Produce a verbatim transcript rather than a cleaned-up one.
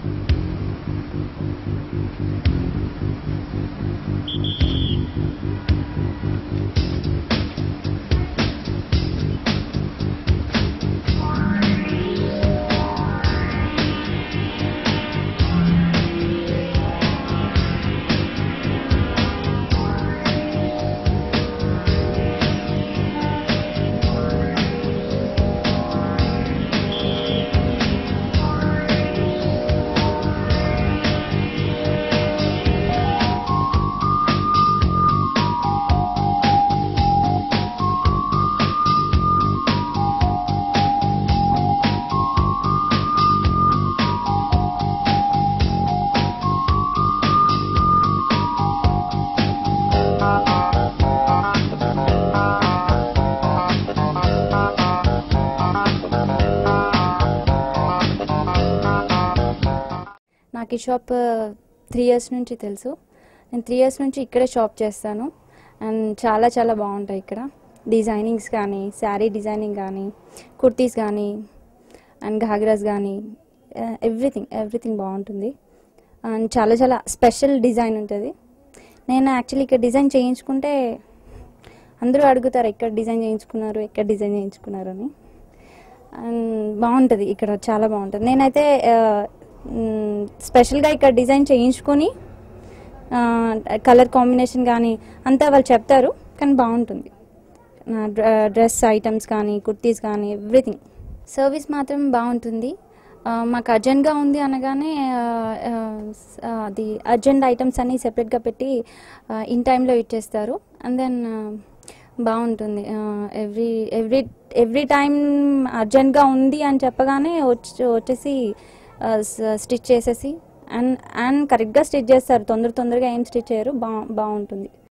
నాకు ఈ shop three years నుంచి తెలుసు. నేను త్రీ ఇయర్స్ నుంచి ఇక్కడే షాప్ చేస్తాను. అండ్ చాలా చాలా బాగుంటాయి ఇక్కడ డిజైనింగ్స్ కానీ, శారీ డిజైనింగ్ కానీ, కుర్తీస్ కానీ, అండ్ ఘాగ్రాస్ కానీ, ఎవ్రీథింగ్ ఎవ్రీథింగ్ బాగుంటుంది. అండ్ చాలా చాలా స్పెషల్ డిజైన్ ఉంటుంది. నేను యాక్చువల్లీ ఇక్కడ డిజైన్ చేయించుకుంటే అందరూ అడుగుతారు ఎక్కడ డిజైన్ చేయించుకున్నారు ఎక్కడ డిజైన్ చేయించుకున్నారు అని. అండ్ బాగుంటుంది ఇక్కడ, చాలా బాగుంటుంది. నేనైతే స్పెషల్గా ఇక్కడ డిజైన్ చేయించుకొని కలర్ కాంబినేషన్ కానీ అంతా వాళ్ళు చెప్తారు, కానీ బాగుంటుంది. డ్రెస్ ఐటమ్స్ కానీ, కుర్తీస్ కానీ, ఎవ్రీథింగ్. సర్వీస్ మాత్రం బాగుంటుంది. మాకు అర్జెంట్గా ఉంది అనగానే అది అర్జెంట్ ఐటమ్స్ అన్నీ సెపరేట్గా పెట్టి ఇన్ టైంలో ఇచ్చేస్తారు. అండ్ దెన్ బాగుంటుంది. ఎవ్రీ ఎవ్రీ ఎవ్రీ టైం అర్జెంట్గా ఉంది అని చెప్పగానే వచ్చి వచ్చేసి స్టిచ్ చేసేసి అండ్ అండ్ కరెక్ట్గా స్టిచ్ చేస్తారు. తొందర తొందరగా ఏం స్టిచ్ చేయరు. బా బాగుంటుంది.